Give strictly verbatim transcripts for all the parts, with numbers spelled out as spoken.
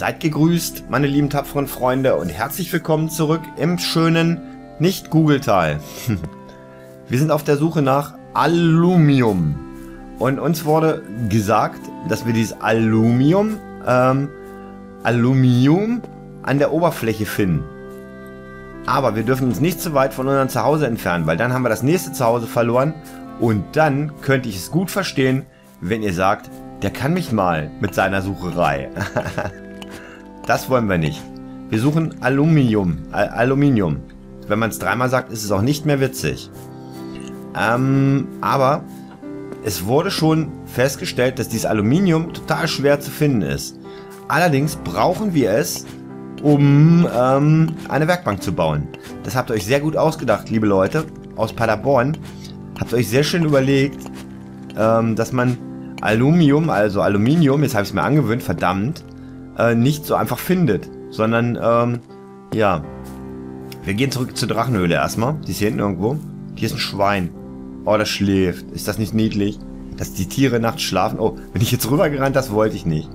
Seid gegrüßt, meine lieben tapferen Freunde, und herzlich willkommen zurück im schönen Nicht-Google-Tal. Wir sind auf der Suche nach Aluminium. Und uns wurde gesagt, dass wir dieses Aluminium, ähm, Aluminium an der Oberfläche finden. Aber wir dürfen uns nicht zu weit von unserem Zuhause entfernen, weil dann haben wir das nächste Zuhause verloren. Und dann könnte ich es gut verstehen, wenn ihr sagt, der kann mich mal mit seiner Sucherei. Das wollen wir nicht. Wir suchen Aluminium. Al Aluminium. Wenn man es dreimal sagt, ist es auch nicht mehr witzig. Ähm, aber es wurde schon festgestellt, dass dieses Aluminium total schwer zu finden ist. Allerdings brauchen wir es, um ähm, eine Werkbank zu bauen. Das habt ihr euch sehr gut ausgedacht, liebe Leute aus Paderborn. Habt ihr euch sehr schön überlegt, ähm, dass man Aluminium, also Aluminium, jetzt habe ich es mir angewöhnt, verdammt, äh, nicht so einfach findet, sondern, ähm, ja, wir gehen zurück zur Drachenhöhle erstmal. Die ist hier hinten irgendwo. Hier ist ein Schwein. Oh, das schläft. Ist das nicht niedlich? Dass die Tiere nachts schlafen? Oh, bin ich jetzt rübergerannt? Das wollte ich nicht.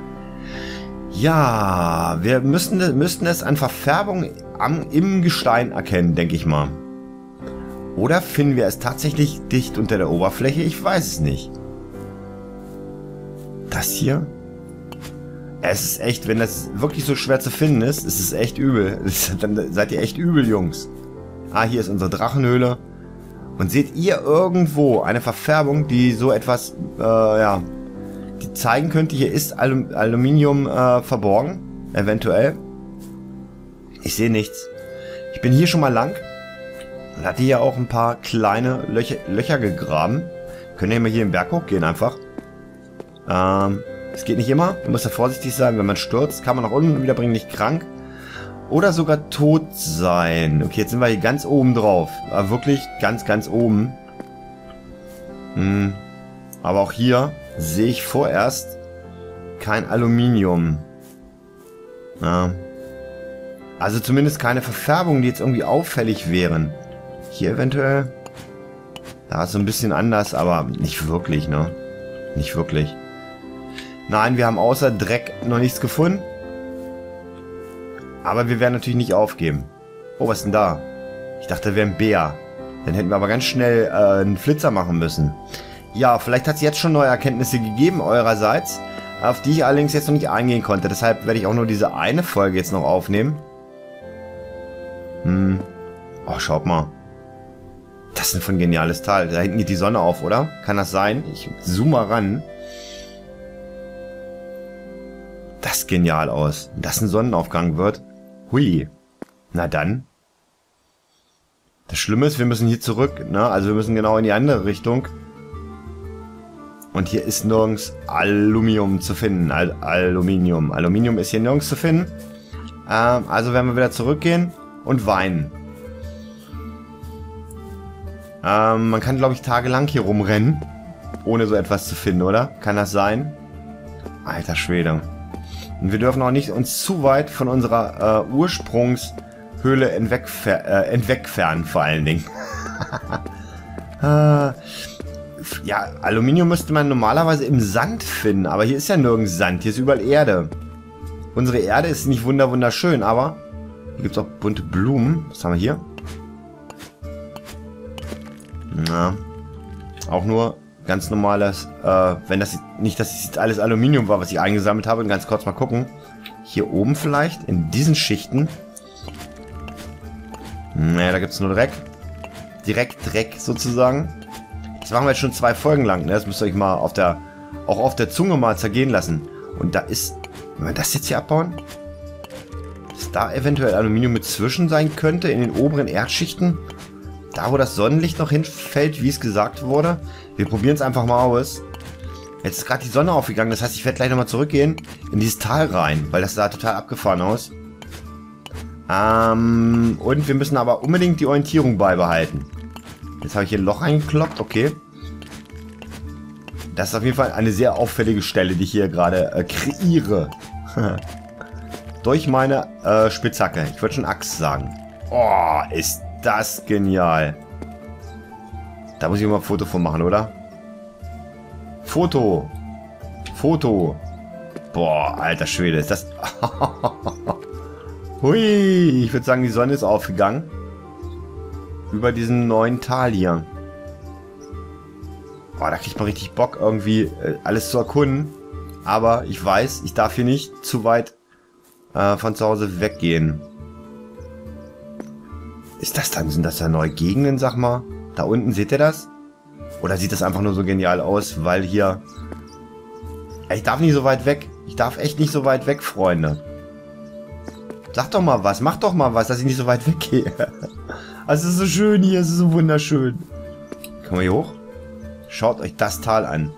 Ja, wir müssten, müssten es an Verfärbung am, im Gestein erkennen, denke ich mal. Oder finden wir es tatsächlich dicht unter der Oberfläche? Ich weiß es nicht. Das hier? Es ist echt, wenn das wirklich so schwer zu finden ist, ist es echt übel. Dann seid ihr echt übel, Jungs. Ah, hier ist unsere Drachenhöhle. Und seht ihr irgendwo eine Verfärbung, die so etwas, äh, ja, die zeigen könnte, hier ist Alum Aluminium äh, verborgen? Eventuell. Ich sehe nichts. Ich bin hier schon mal lang. Und hatte hier auch ein paar kleine Löcher, Löcher gegraben. Können wir mal hier im Berg hochgehen einfach. Ähm, es geht nicht immer. Man muss da vorsichtig sein. Wenn man stürzt, kann man nach unten wieder bringen, nicht krank. Oder sogar tot sein. Okay, jetzt sind wir hier ganz oben drauf. Aber wirklich ganz, ganz oben. Hm. Aber auch hier sehe ich vorerst kein Aluminium. Ja. Also zumindest keine Verfärbungen, die jetzt irgendwie auffällig wären. Hier eventuell. Da ist so ein bisschen anders, aber nicht wirklich, ne? Nicht wirklich. Nein, wir haben außer Dreck noch nichts gefunden. Aber wir werden natürlich nicht aufgeben. Oh, was ist denn da? Ich dachte, da wäre ein Bär. Dann hätten wir aber ganz schnell äh, einen Flitzer machen müssen. Ja, vielleicht hat es jetzt schon neue Erkenntnisse gegeben eurerseits, auf die ich allerdings jetzt noch nicht eingehen konnte. Deshalb werde ich auch nur diese eine Folge jetzt noch aufnehmen. Hm. Oh, schaut mal. Das ist ein geniales Tal. Da hinten geht die Sonne auf, oder? Kann das sein? Ich zoome mal ran. Das sieht genial aus. Dass ein Sonnenaufgang wird. Hui. Na dann. Das Schlimme ist, wir müssen hier zurück, ne? Also wir müssen genau in die andere Richtung. Und hier ist nirgends Aluminium zu finden. Al Aluminium. Aluminium ist hier nirgends zu finden. Ähm, also werden wir wieder zurückgehen und weinen. Ähm, man kann, glaube ich, tagelang hier rumrennen, ohne so etwas zu finden, oder? Kann das sein? Alter Schwede. Und wir dürfen auch nicht uns zu weit von unserer äh, Ursprungshöhle entwegfer äh, entwegfernen, vor allen Dingen. äh, ja, Aluminium müsste man normalerweise im Sand finden, aber hier ist ja nirgends Sand, hier ist überall Erde. Unsere Erde ist nicht wunder wunderschön, aber hier gibt es auch bunte Blumen. Was haben wir hier? Na, auch nur ganz normales, äh, wenn das nicht, dass es jetzt alles Aluminium war, was ich eingesammelt habe. Ganz kurz mal gucken. Hier oben vielleicht, in diesen Schichten. Naja, da gibt es nur Dreck. Direkt Dreck sozusagen. Das machen wir jetzt schon zwei Folgen lang, ne? Das müsst ihr euch mal auf der, auch auf der Zunge mal zergehen lassen. Und da ist, wenn wir das jetzt hier abbauen, dass da eventuell Aluminium mit zwischen sein könnte, in den oberen Erdschichten. Da, wo das Sonnenlicht noch hinfällt, wie es gesagt wurde. Wir probieren es einfach mal aus. Jetzt ist gerade die Sonne aufgegangen. Das heißt, ich werde gleich nochmal zurückgehen in dieses Tal rein. Weil das sah total abgefahren aus. Ähm, und wir müssen aber unbedingt die Orientierung beibehalten. Jetzt habe ich hier ein Loch eingekloppt. Okay. Das ist auf jeden Fall eine sehr auffällige Stelle, die ich hier gerade äh, kreiere. Durch meine äh, Spitzhacke. Ich würde schon Axt sagen. Oh, ist das genial. Da muss ich mal ein Foto von machen, oder? Foto. Foto. Boah, alter Schwede, ist das... Hui, ich würde sagen, die Sonne ist aufgegangen. Über diesen neuen Tal hier. Boah, da kriegt man richtig Bock, irgendwie äh, alles zu erkunden. Aber ich weiß, ich darf hier nicht zu weit äh, von zu Hause weggehen. Ist das dann, sind das da neue Gegenden, sag mal? Da unten, seht ihr das? Oder sieht das einfach nur so genial aus, weil hier... Ich darf nicht so weit weg. Ich darf echt nicht so weit weg, Freunde. Sag doch mal was, mach doch mal was, dass ich nicht so weit weggehe. Es ist so schön hier, es ist so wunderschön. Kommen wir hier hoch? Schaut euch das Tal an.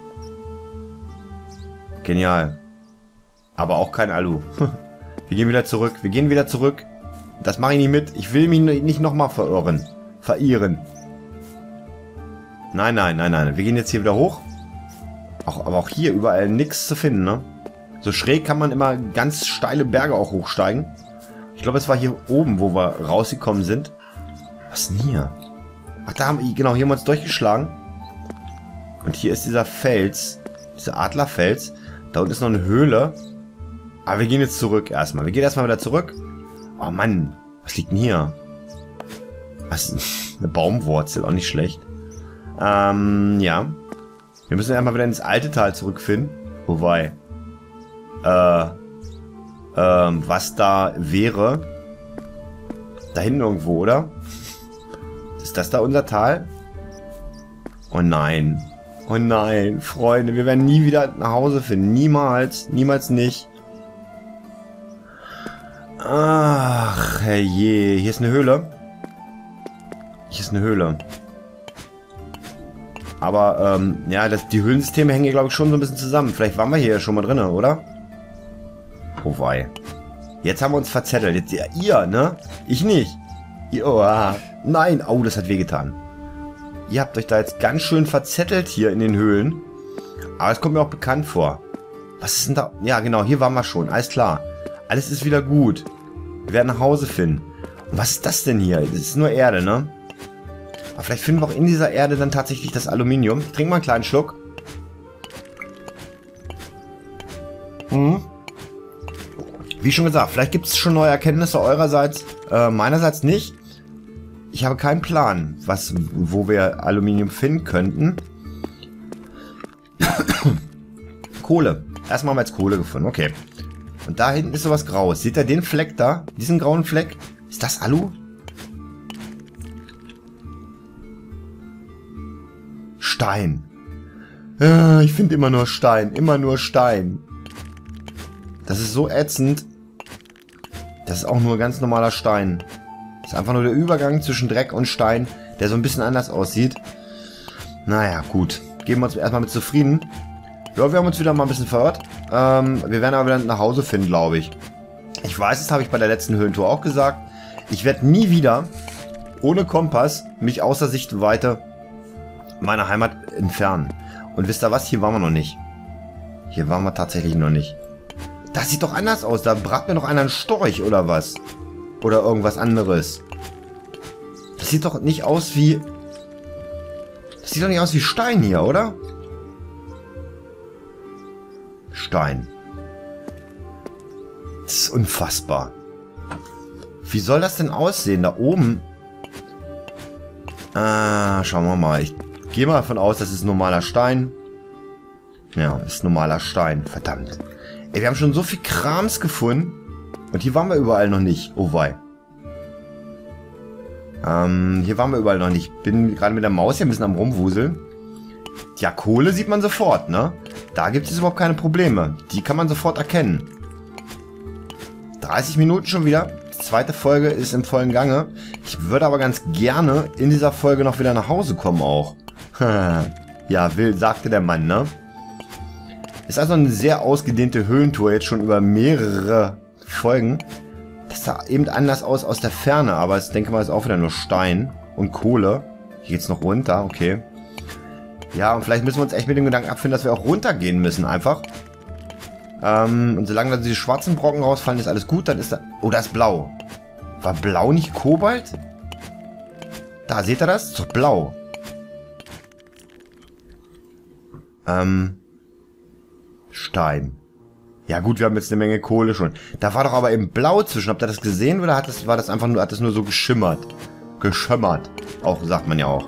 Genial. Aber auch kein Alu. Wir gehen wieder zurück, wir gehen wieder zurück. Das mache ich nicht mit. Ich will mich nicht nochmal verirren. Verirren. Nein, nein, nein, nein. Wir gehen jetzt hier wieder hoch. Auch, aber auch hier überall nichts zu finden, ne? So schräg kann man immer ganz steile Berge auch hochsteigen. Ich glaube, es war hier oben, wo wir rausgekommen sind. Was denn hier? Ach, da haben wir, genau, hier haben wir uns durchgeschlagen. Und hier ist dieser Fels. Dieser Adlerfels. Da unten ist noch eine Höhle. Aber wir gehen jetzt zurück erstmal. Wir gehen erstmal wieder zurück. Oh Mann, was liegt denn hier? Was? Eine Baumwurzel, auch nicht schlecht. Ähm, ja. Wir müssen einmal wieder ins alte Tal zurückfinden. Wobei, äh, ähm, was da wäre. Da hinten irgendwo, oder? Ist das da unser Tal? Oh nein. Oh nein, Freunde, wir werden nie wieder nach Hause finden. Niemals, niemals nicht. Ach, herrje. Hier ist eine Höhle. Hier ist eine Höhle. Aber, ähm, ja, das, die Höhlensysteme hängen hier, glaube ich, schon so ein bisschen zusammen. Vielleicht waren wir hier ja schon mal drin, oder? Oh wei. Jetzt haben wir uns verzettelt. Jetzt, ja, ihr, ne? Ich nicht. Ihr, oh, ah. Nein. Oh, das hat wehgetan. Ihr habt euch da jetzt ganz schön verzettelt hier in den Höhlen. Aber es kommt mir auch bekannt vor. Was ist denn da? Ja, genau, hier waren wir schon. Alles klar. Alles ist wieder gut. Wir werden nach Hause finden. Und was ist das denn hier? Das ist nur Erde, ne? Aber vielleicht finden wir auch in dieser Erde dann tatsächlich das Aluminium. Ich trinke mal einen kleinen Schluck. Mhm. Wie schon gesagt, vielleicht gibt es schon neue Erkenntnisse eurerseits. Äh, meinerseits nicht. Ich habe keinen Plan, was, wo wir Aluminium finden könnten. Kohle. Erstmal haben wir jetzt Kohle gefunden. Okay. Und da hinten ist sowas Graues. Seht ihr den Fleck da? Diesen grauen Fleck? Ist das Alu? Stein. Äh, ich finde immer nur Stein. Immer nur Stein. Das ist so ätzend. Das ist auch nur ganz normaler Stein. Das ist einfach nur der Übergang zwischen Dreck und Stein, der so ein bisschen anders aussieht. Naja, gut. Geben wir uns erstmal mit zufrieden. Ja, wir haben uns wieder mal ein bisschen verirrt. Ähm, wir werden aber wieder nach Hause finden, glaube ich. Ich weiß, das habe ich bei der letzten Höhlentour auch gesagt. Ich werde nie wieder ohne Kompass mich außer Sichtweite meiner Heimat entfernen. Und wisst ihr was? Hier waren wir noch nicht. Hier waren wir tatsächlich noch nicht. Das sieht doch anders aus. Da braten mir noch einer einen Storch oder was? Oder irgendwas anderes. Das sieht doch nicht aus wie... Das sieht doch nicht aus wie Stein hier, oder? Stein. Das ist unfassbar. Wie soll das denn aussehen? Da oben... Ah, schauen wir mal. Ich gehe mal davon aus, das ist normaler Stein. Ja, das ist normaler Stein. Verdammt. Ey, wir haben schon so viel Krams gefunden. Und hier waren wir überall noch nicht. Oh wei. Ähm, hier waren wir überall noch nicht. Ich bin gerade mit der Maus hier ein bisschen am Rumwuseln. Ja, Kohle sieht man sofort, ne? Da gibt es überhaupt keine Probleme. Die kann man sofort erkennen. dreißig Minuten schon wieder. Die zweite Folge ist im vollen Gange. Ich würde aber ganz gerne in dieser Folge noch wieder nach Hause kommen auch. Ja, will, sagte der Mann, ne? Ist also eine sehr ausgedehnte Höhlentour, jetzt schon über mehrere Folgen. Das sah eben anders aus aus der Ferne, aber ich denke mal, ist auch wieder nur Stein und Kohle. Hier geht's noch runter, okay. Ja, und vielleicht müssen wir uns echt mit dem Gedanken abfinden, dass wir auch runtergehen müssen, einfach. Ähm, und solange da diese schwarzen Brocken rausfallen, ist alles gut, dann ist da... Oh, da ist blau. War blau nicht Kobalt? Da, seht ihr das? Ist doch blau. Ähm... Stein. Ja gut, wir haben jetzt eine Menge Kohle schon. Da war doch aber eben blau zwischen. Habt ihr das gesehen oder hat das, war das einfach nur, hat das nur so geschimmert? Geschimmert. Auch, sagt man ja auch.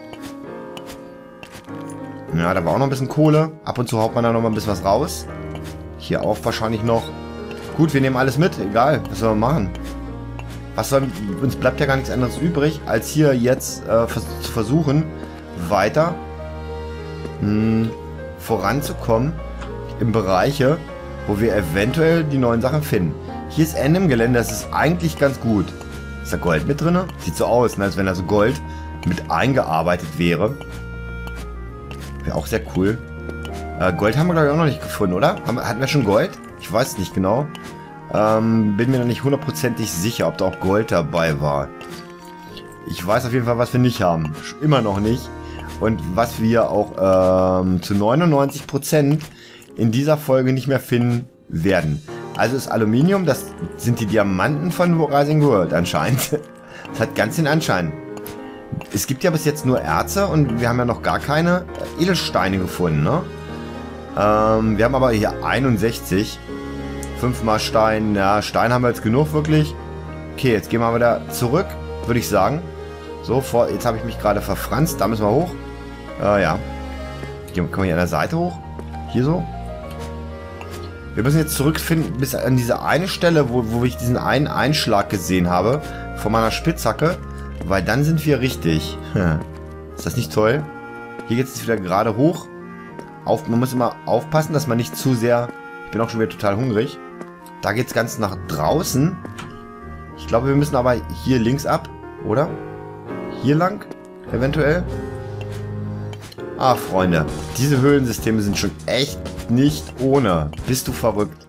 Ja, da war auch noch ein bisschen Kohle. Ab und zu haut man da noch mal ein bisschen was raus. Hier auch wahrscheinlich noch. Gut, wir nehmen alles mit. Egal, was sollen wir machen? Was soll, uns bleibt ja gar nichts anderes übrig, als hier jetzt äh, vers zu versuchen, weiter mh, voranzukommen im Bereiche, wo wir eventuell die neuen Sachen finden. Hier ist Ende im Gelände, das ist eigentlich ganz gut. Ist da Gold mit drin? Sieht so aus, ne, als wenn da so Gold mit eingearbeitet wäre. Wäre auch sehr cool. Äh, Gold haben wir, glaube ich, auch noch nicht gefunden, oder? Haben, hatten wir schon Gold? Ich weiß es nicht genau. Ähm, bin mir noch nicht hundertprozentig sicher, ob da auch Gold dabei war. Ich weiß auf jeden Fall, was wir nicht haben. Immer noch nicht. Und was wir auch ähm, zu neunundneunzig Prozent in dieser Folge nicht mehr finden werden. Also ist Aluminium, das sind die Diamanten von Rising World anscheinend. Das hat ganz den Anschein. Es gibt ja bis jetzt nur Erze und wir haben ja noch gar keine Edelsteine gefunden, ne? Ähm, wir haben aber hier einundsechzig. Fünfmal Stein. Ja, Stein haben wir jetzt genug, wirklich. Okay, jetzt gehen wir wieder zurück, würde ich sagen. So, vor, jetzt habe ich mich gerade verfranst. Da müssen wir hoch. Äh, ja. Kommen wir hier an der Seite hoch? Hier so? Wir müssen jetzt zurückfinden bis an diese eine Stelle, wo, wo ich diesen einen Einschlag gesehen habe. Von meiner Spitzhacke. Weil dann sind wir richtig. Ist das nicht toll? Hier geht es wieder gerade hoch. Auf, man muss immer aufpassen, dass man nicht zu sehr... Ich bin auch schon wieder total hungrig. Da geht es ganz nach draußen. Ich glaube, wir müssen aber hier links ab, oder? Hier lang, eventuell. Ah, Freunde. Diese Höhlensysteme sind schon echt nicht ohne. Bist du verrückt?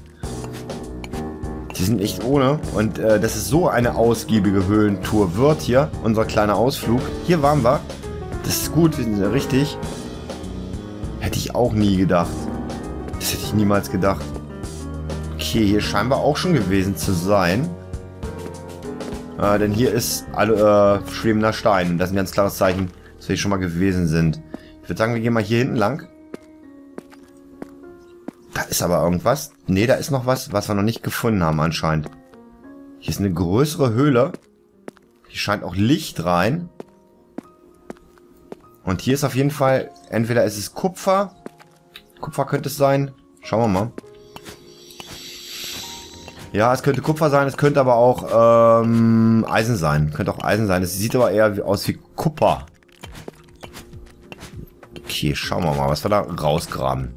Die sind echt ohne. Und äh, dass es so eine ausgiebige Höhlentour wird hier. Unser kleiner Ausflug. Hier waren wir. Das ist gut, wir sind ja richtig. Hätte ich auch nie gedacht. Das hätte ich niemals gedacht. Okay, hier scheinbar auch schon gewesen zu sein. Äh, denn hier ist alle, äh, schwebender Stein. Und das ist ein ganz klares Zeichen, dass wir hier schon mal gewesen sind. Ich würde sagen, wir gehen mal hier hinten lang. Da ist aber irgendwas. Ne, da ist noch was, was wir noch nicht gefunden haben anscheinend. Hier ist eine größere Höhle. Hier scheint auch Licht rein. Und hier ist auf jeden Fall, entweder ist es Kupfer. Kupfer könnte es sein. Schauen wir mal. Ja, es könnte Kupfer sein, es könnte aber auch ähm, Eisen sein. Könnte auch Eisen sein. Es sieht aber eher aus wie Kupfer. Okay, schauen wir mal, was wir da rausgraben.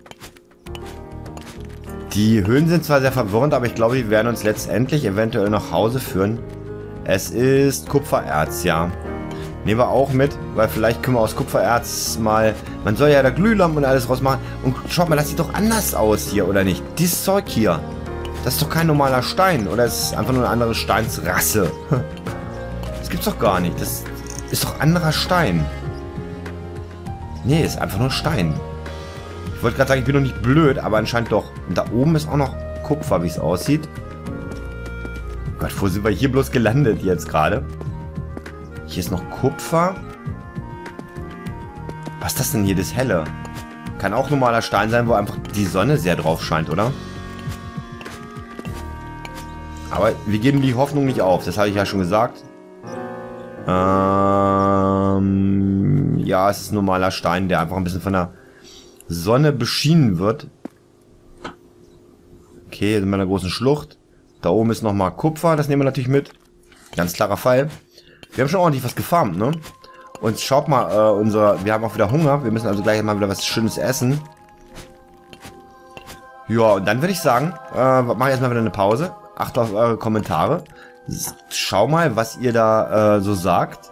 Die Höhlen sind zwar sehr verwirrend, aber ich glaube, die werden uns letztendlich eventuell nach Hause führen. Es ist Kupfererz, ja. Nehmen wir auch mit, weil vielleicht können wir aus Kupfererz mal... Man soll ja da Glühlampen und alles rausmachen. Und schaut mal, das sieht doch anders aus hier, oder nicht? Dieses Zeug hier. Das ist doch kein normaler Stein. Oder es ist einfach nur eine andere Steinsrasse. Das gibt's doch gar nicht. Das ist doch anderer Stein. Nee, ist einfach nur Stein. Ich wollte gerade sagen, ich bin noch nicht blöd, aber anscheinend doch. Und da oben ist auch noch Kupfer, wie es aussieht. Oh Gott, wo sind wir hier bloß gelandet jetzt gerade? Hier ist noch Kupfer. Was ist das denn hier, das Helle? Kann auch normaler Stein sein, wo einfach die Sonne sehr drauf scheint, oder? Aber wir geben die Hoffnung nicht auf, das habe ich ja schon gesagt. Ähm, ja, es ist ein normaler Stein, der einfach ein bisschen von der Sonne beschienen wird. Okay, hier sind wir in einer großen Schlucht. Da oben ist nochmal Kupfer, das nehmen wir natürlich mit. Ganz klarer Fall. Wir haben schon ordentlich was gefarmt, ne? Und schaut mal, äh, unser, wir haben auch wieder Hunger. Wir müssen also gleich mal wieder was Schönes essen. Ja, und dann würde ich sagen, äh, mache ich erstmal wieder eine Pause. Achtet auf eure Kommentare. Schau mal, was ihr da äh, so sagt.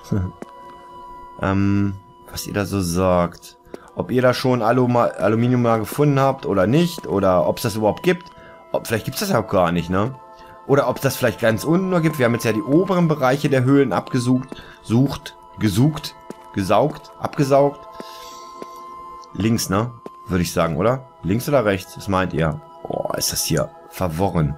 ähm, was ihr da so sagt. Ob ihr da schon Alum Aluminium mal gefunden habt oder nicht. Oder ob es das überhaupt gibt. Ob, vielleicht gibt es das ja auch gar nicht, ne? Oder ob es das vielleicht ganz unten nur gibt. Wir haben jetzt ja die oberen Bereiche der Höhlen abgesucht. Sucht, gesucht, gesaugt, abgesaugt. Links, ne? Würde ich sagen, oder? Links oder rechts? Was meint ihr? Oh, ist das hier verworren.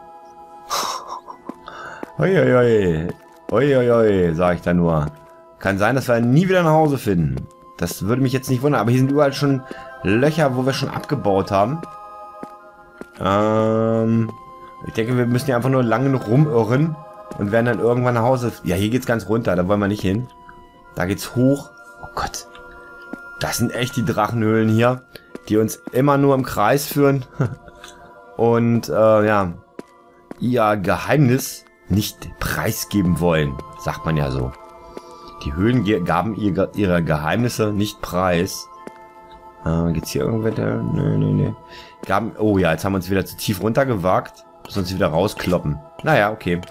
Uiuiui. Uiuiui, sag ich da nur. Kann sein, dass wir ihn nie wieder nach Hause finden. Das würde mich jetzt nicht wundern. Aber hier sind überall schon Löcher, wo wir schon abgebaut haben. Ähm, ich denke, wir müssen hier einfach nur lange rumirren und werden dann irgendwann nach Hause. Ja, hier geht's ganz runter, da wollen wir nicht hin. Da geht's hoch. Oh Gott. Das sind echt die Drachenhöhlen hier, die uns immer nur im Kreis führen. Und, äh, ja, ihr Geheimnis nicht preisgeben wollen, sagt man ja so. Die Höhlen gaben ihr, ihre Geheimnisse nicht preis. Äh, geht's hier irgendweiter? Nee, nee, nee. Gaben, oh ja, jetzt haben wir uns wieder zu tief runtergewagt. Müssen uns wieder rauskloppen. Naja, okay.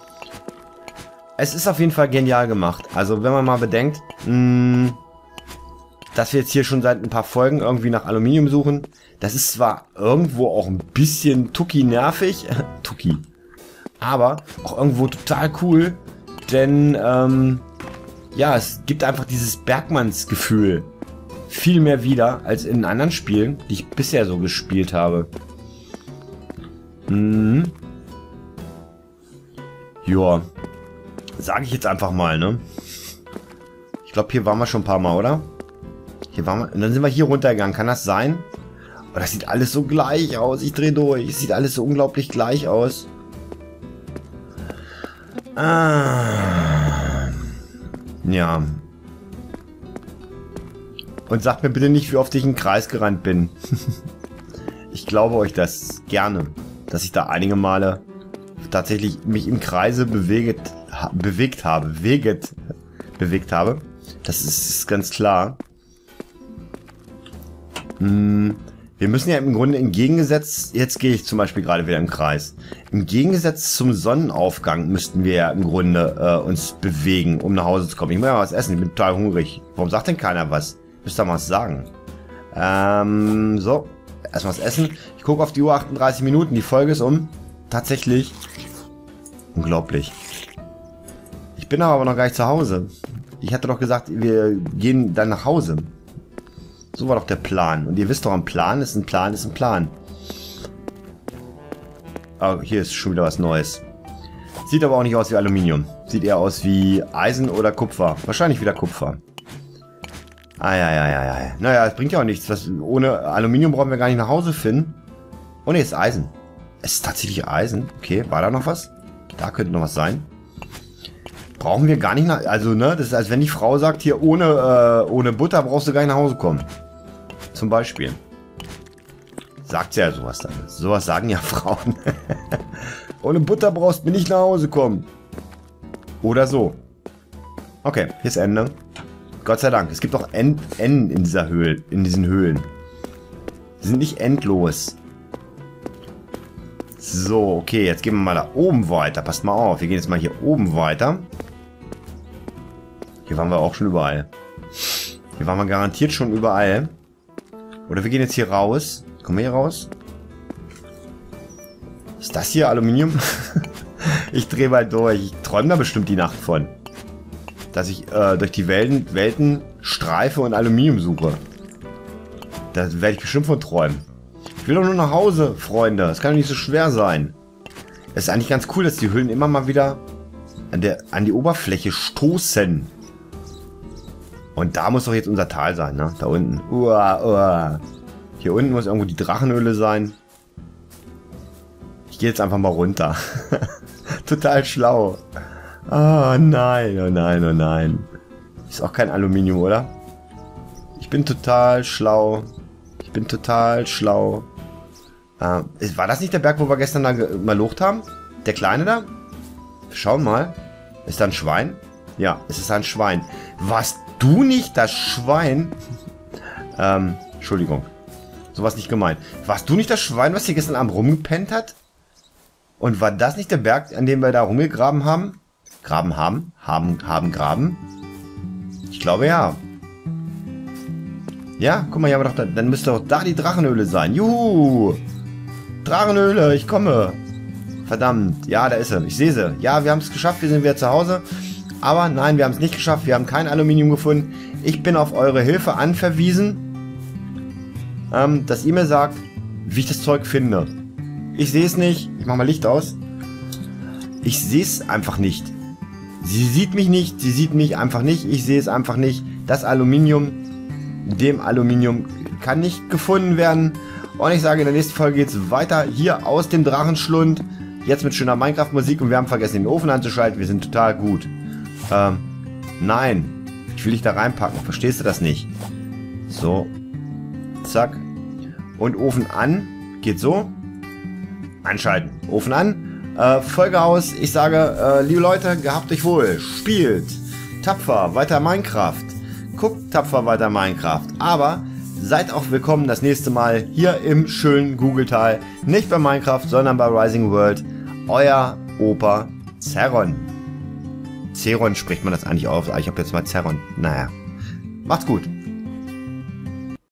Es ist auf jeden Fall genial gemacht. Also, wenn man mal bedenkt, mh, dass wir jetzt hier schon seit ein paar Folgen irgendwie nach Aluminium suchen. Das ist zwar irgendwo auch ein bisschen tucki nervig. Tucki. Aber auch irgendwo total cool. Denn, ähm, ja, es gibt einfach dieses Bergmannsgefühl viel mehr wieder als in anderen Spielen, die ich bisher so gespielt habe. Mhm. Joa. Sage ich jetzt einfach mal, ne? Ich glaube, hier waren wir schon ein paar Mal, oder? Hier waren wir. Und dann sind wir hier runtergegangen. Kann das sein? Oh, das sieht alles so gleich aus. Ich drehe durch. Es sieht alles so unglaublich gleich aus. Ah. Ja. Und sagt mir bitte nicht, wie oft ich im Kreis gerannt bin. Ich glaube euch das gerne, dass ich da einige Male tatsächlich mich im Kreise bewegt, ha, bewegt habe. Weget, bewegt habe. Das ist ganz klar. Hm. Wir müssen ja im Grunde im Gegensatz, jetzt gehe ich zum Beispiel gerade wieder im Kreis. Im Gegensatz zum Sonnenaufgang müssten wir ja im Grunde äh, uns bewegen, um nach Hause zu kommen. Ich muss ja was essen, ich bin total hungrig. Warum sagt denn keiner was? Müsst ihr mal was sagen. Ähm, so. Erstmal was essen. Ich gucke auf die Uhr, achtunddreißig Minuten. Die Folge ist um. Tatsächlich. Unglaublich. Ich bin aber noch gar nicht zu Hause. Ich hatte doch gesagt, wir gehen dann nach Hause. So war doch der Plan. Und ihr wisst doch, ein Plan ist ein Plan ist ein Plan. Oh, hier ist schon wieder was Neues. Sieht aber auch nicht aus wie Aluminium. Sieht eher aus wie Eisen oder Kupfer. Wahrscheinlich wieder Kupfer. Ah, ja, ja, ja, ja. Naja, es bringt ja auch nichts. Was, ohne Aluminium brauchen wir gar nicht nach Hause finden. Oh ne, es ist Eisen. Es ist tatsächlich Eisen. Okay, war da noch was? Da könnte noch was sein. Brauchen wir gar nicht nach... Also, ne, das ist, als wenn die Frau sagt, hier, ohne, äh, ohne Butter brauchst du gar nicht nach Hause kommen. Zum Beispiel. Sagt sie ja sowas dann. Sowas sagen ja Frauen. Ohne Butter brauchst du nicht nach Hause kommen. Oder so. Okay, hier ist Ende. Gott sei Dank. Es gibt auch N, N in dieser Höhle, in diesen Höhlen. Die sind nicht endlos. So, okay, jetzt gehen wir mal da oben weiter. Passt mal auf, wir gehen jetzt mal hier oben weiter. Hier waren wir auch schon überall. Hier waren wir garantiert schon überall. Oder wir gehen jetzt hier raus. Kommen wir hier raus? Ist das hier Aluminium? Ich drehe mal durch. Ich träume da bestimmt die Nacht von. Dass ich äh, durch die Welten, Welten streife und Aluminium suche. Da werde ich bestimmt von träumen. Ich will doch nur nach Hause, Freunde. Das kann doch nicht so schwer sein. Es ist eigentlich ganz cool, dass die Höhlen immer mal wieder an, der, an die Oberfläche stoßen. Und da muss doch jetzt unser Tal sein, ne? Da unten. Uah, uah. Hier unten muss irgendwo die Drachenhöhle sein. Ich gehe jetzt einfach mal runter. Total schlau. Oh nein, oh nein, oh nein. Ist auch kein Aluminium, oder? Ich bin total schlau. Ich bin total schlau. Äh, war das nicht der Berg, wo wir gestern da mal locht haben? Der kleine da? Schauen mal. Ist da ein Schwein? Ja, es ist ein Schwein. Warst du nicht das Schwein? ähm, Entschuldigung. Sowas nicht gemeint. Warst du nicht das Schwein, was hier gestern Abend rumgepennt hat? Und war das nicht der Berg, an dem wir da rumgegraben haben? Graben haben? Haben, haben graben? Ich glaube ja. Ja, guck mal, hier haben wir doch da, dann müsste doch da die Drachenhöhle sein. Juhu! Drachenhöhle, ich komme. Verdammt, ja, da ist sie. Ich sehe sie. Ja, wir haben es geschafft, wir sind wieder zu Hause. Aber nein, wir haben es nicht geschafft, wir haben kein Aluminium gefunden. Ich bin auf eure Hilfe anverwiesen, ähm, dass ihr mir sagt, wie ich das Zeug finde. Ich sehe es nicht. Ich mache mal Licht aus. Ich sehe es einfach nicht. Sie sieht mich nicht, sie sieht mich einfach nicht. Ich sehe es einfach nicht. Das Aluminium, dem Aluminium kann nicht gefunden werden. Und ich sage, in der nächsten Folge geht es weiter hier aus dem Drachenschlund. Jetzt mit schöner Minecraft-Musik und wir haben vergessen, den Ofen anzuschalten. Wir sind total gut. Ähm, nein. Ich will dich da reinpacken. Verstehst du das nicht? So. Zack. Und Ofen an. Geht so. Anschalten. Ofen an. Äh, Folge aus. Ich sage, äh, liebe Leute, gehabt euch wohl. Spielt tapfer weiter Minecraft. Guckt tapfer weiter Minecraft. Aber seid auch willkommen das nächste Mal hier im schönen Googletal. Nicht bei Minecraft, sondern bei Rising World. Euer Opa Zeron. Zeron spricht man das eigentlich auf. Ich habe jetzt mal Zeron. Naja. Macht's gut.